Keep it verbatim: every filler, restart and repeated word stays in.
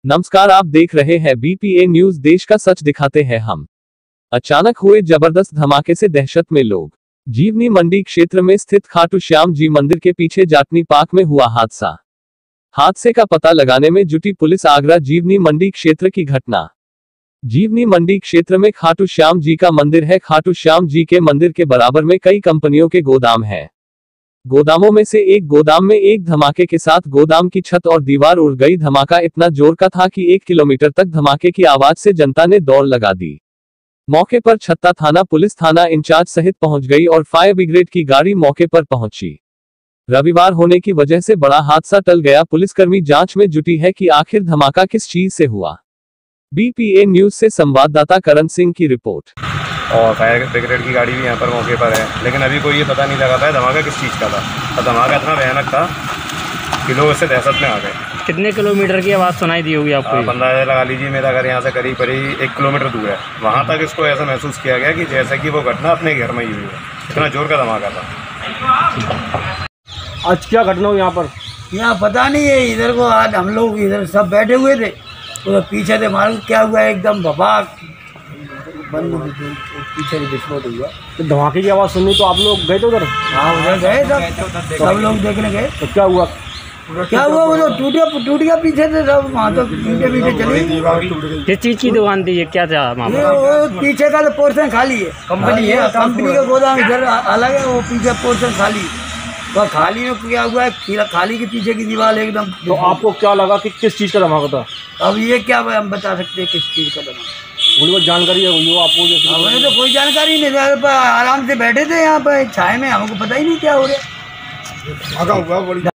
नमस्कार, आप देख रहे हैं बीपीए न्यूज। देश का सच दिखाते हैं हम। अचानक हुए जबरदस्त धमाके से दहशत में लोग। जीवनी मंडी क्षेत्र में स्थित खाटू श्याम जी मंदिर के पीछे जाटनी पार्क में हुआ हादसा। हादसे का पता लगाने में जुटी पुलिस। आगरा जीवनी मंडी क्षेत्र की घटना। जीवनी मंडी क्षेत्र में खाटू श्याम जी का मंदिर है। खाटू श्याम जी के मंदिर के बराबर में कई कंपनियों के गोदाम हैं। गोदामों में से एक गोदाम में एक धमाके के साथ गोदाम की छत और दीवार उड़ गई। धमाका इतना जोर का था कि एक किलोमीटर तक धमाके की आवाज से जनता ने दौड़ लगा दी। मौके पर छत्ता थाना पुलिस थाना इंचार्ज सहित पहुंच गई और फायर ब्रिगेड की गाड़ी मौके पर पहुंची। रविवार होने की वजह से बड़ा हादसा टल गया। पुलिसकर्मी जांच में जुटी है कि आखिर धमाका किस चीज से हुआ। बीपीए न्यूज से संवाददाता करण सिंह की रिपोर्ट। और फायर ब्रिगेड की गाड़ी भी यहाँ पर मौके पर है, लेकिन अभी कोई ये पता नहीं लगा पाया धमाका किस चीज़ का था। और धमाका इतना भयानक था कि लोग इससे दहशत में आ गए। कितने किलोमीटर की आवाज़ सुनाई दी होगी आपको? अंदाजा लगा लीजिए, मेरा घर यहाँ से करीब करीब एक किलोमीटर दूर है। वहाँ तक इसको ऐसा महसूस किया गया कि जैसे कि वो घटना अपने घर में ही हुई है। इतना जोर का धमाका था। आज क्या घटना हुई यहाँ पर? यहाँ पता नहीं है। इधर को आज हम लोग इधर सब बैठे हुए थे, तो पीछे से मालूम क्या हुआ, एकदम भबाक बंद पीछे से विस्फोट हुआ। तो धमाके की आवाज़ सुनी तो आप लोग गए थे उधर? हाँ, उधर गए सब सब लोग देखने गए। तो क्या हुआ? क्या हुआ, वो तो टूटे टूट गया पीछे से सब। वहाँ तो पीछे पीछे चले। किस चीज़ की दुकान थी ये? क्या था मामला? वो पीछे का तो पोर्शन खाली है। कंपनी है, कंपनी का गोदाम इधर अलग है। वो पीछे पोर्शन खाली, तो खाली में क्या हुआ है, खाली के पीछे की दीवार एकदम। तो आपको क्या लगा कि किस चीज़ का धमाका था? अब ये क्या हम बता सकते हैं किस चीज़ का धमाका? कोई जानकारी है वो आपको? हमें तो कोई जानकारी नहीं। आराम से बैठे थे यहाँ पर छाए में, हमको पता ही नहीं क्या हो रहा।